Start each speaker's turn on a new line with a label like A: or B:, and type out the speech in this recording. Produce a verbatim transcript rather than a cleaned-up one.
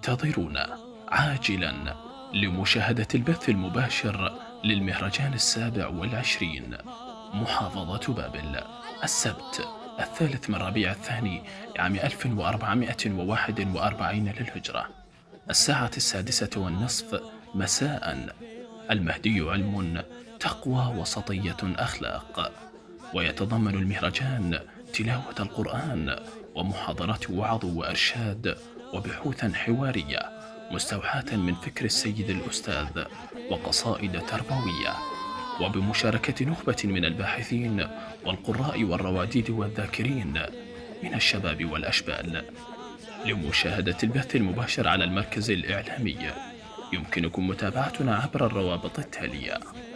A: انتظرونا عاجلا لمشاهدة البث المباشر للمهرجان السابع والعشرين محافظة بابل، السبت الثالث من ربيع الثاني عام ألف وأربعمائة وواحد وأربعين للهجرة، الساعة السادسة والنصف مساء. المهدي علم، تقوى وسطية أخلاق. ويتضمن المهرجان تلاوة القرآن ومحاضرات وعظ وإرشاد وبحوثا حوارية مستوحاة من فكر السيد الأستاذ وقصائد تربوية، وبمشاركة نخبة من الباحثين والقراء والرواديد والذاكرين من الشباب والأشبال. لمشاهدة البث المباشر على المركز الإعلامي يمكنكم متابعتنا عبر الروابط التالية.